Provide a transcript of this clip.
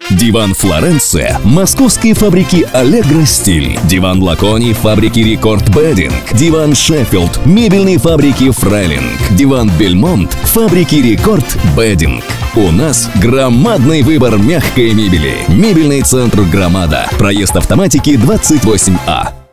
Диван Флоренция московской фабрики Allegro Стиль. Диван Лакони фабрики Рекорд Беддинг. Диван Шеффилд мебельной фабрики Фрейлинг. Диван Бельмонт фабрики Рекорд Беддинг. У нас громадный выбор мягкой мебели. Мебельный центр «Громада». Проезд автоматики 28А.